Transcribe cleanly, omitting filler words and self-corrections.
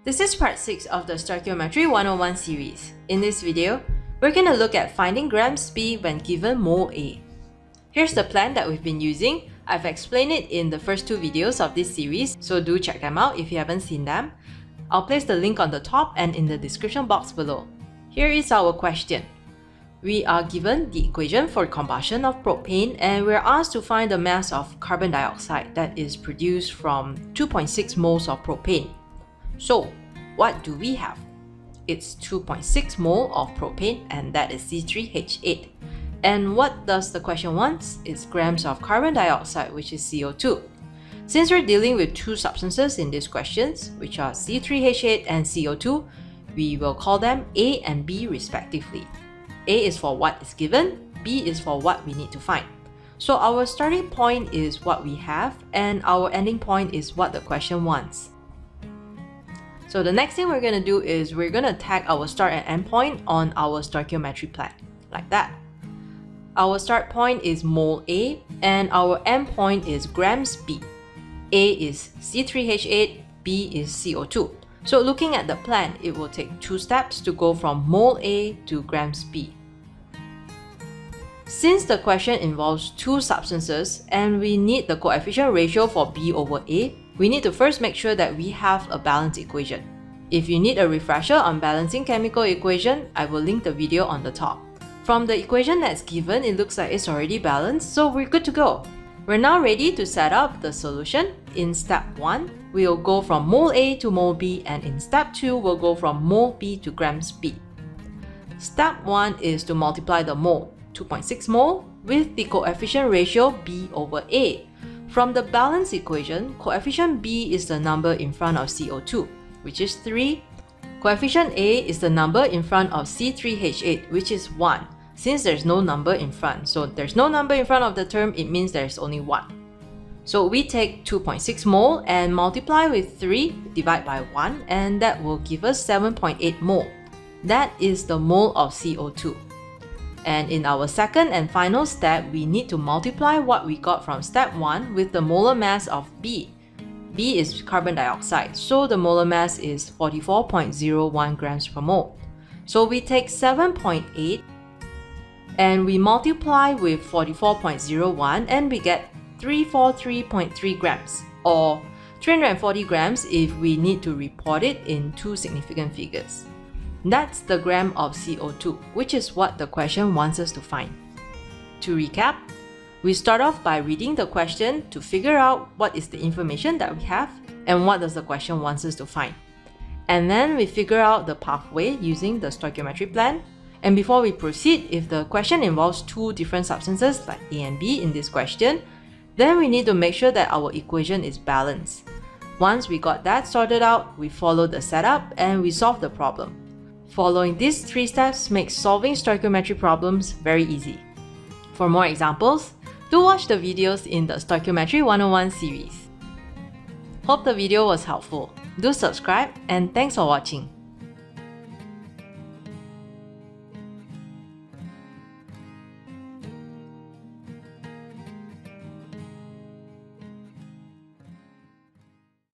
This is part 6 of the Stoichiometry 101 series. In this video, we're going to look at finding grams B when given mole A. Here's the plan that we've been using. I've explained it in the first 2 videos of this series, so do check them out if you haven't seen them. I'll place the link on the top and in the description box below. Here is our question. We are given the equation for combustion of propane and we're asked to find the mass of carbon dioxide that is produced from 2.6 moles of propane. So, what do we have? It's 2.6 mole of propane and that is C3H8. And what does the question want? It's grams of carbon dioxide, which is CO2. Since we're dealing with 2 substances in these questions, which are C3H8 and CO2, we will call them A and B respectively. A is for what is given, B is for what we need to find. So our starting point is what we have and our ending point is what the question wants. So the next thing we're going to do is we're going to tag our start and end point on our stoichiometry plan, like that. Our start point is mole A and our end point is grams B. A is C3H8, B is CO2. So looking at the plan, it will take 2 steps to go from mole A to grams B. Since the question involves 2 substances and we need the coefficient ratio for B over A, we need to first make sure that we have a balanced equation. If you need a refresher on balancing chemical equation, I will link the video on the top. From the equation that's given, it looks like it's already balanced, so we're good to go. We're now ready to set up the solution. In step 1, we'll go from mole A to mole B, and in step 2, we'll go from mole B to grams B. Step 1 is to multiply the mole, 2.6 mole, with the coefficient ratio B over A. From the balance equation, coefficient B is the number in front of CO2, which is 3. Coefficient A is the number in front of C3H8, which is 1. Since there's no number in front, so there's no number in front of the term, it means there's only 1. So we take 2.6 mole and multiply with 3, divide by 1, and that will give us 7.8 mole. That is the mole of CO2. And in our second and final step, we need to multiply what we got from step 1 with the molar mass of B. B is carbon dioxide, so the molar mass is 44.01 grams per mole. So we take 7.8 and we multiply with 44.01 and we get 343.3 grams, or 340 grams if we need to report it in 2 significant figures. That's the gram of CO2, which is what the question wants us to find. To recap, we start off by reading the question to figure out what is the information that we have and what does the question wants us to find. And then we figure out the pathway using the stoichiometry plan. And before we proceed, if the question involves 2 different substances like A and B in this question, then we need to make sure that our equation is balanced. Once we got that sorted out, we follow the setup and we solve the problem. Following these 3 steps makes solving stoichiometry problems very easy. For more examples, do watch the videos in the Stoichiometry 101 series. Hope the video was helpful. Do subscribe and thanks for watching.